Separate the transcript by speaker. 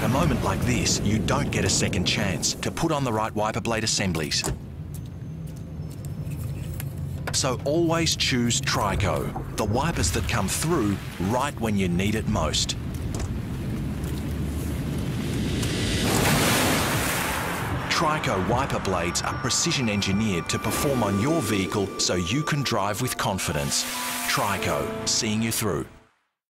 Speaker 1: moment like this, you don't get a second chance to put on the right wiper blade assemblies. So always choose Trico, the wipers that come through right when you need it most. Trico wiper blades are precision engineered to perform on your vehicle so you can drive with confidence. Trico, seeing you through.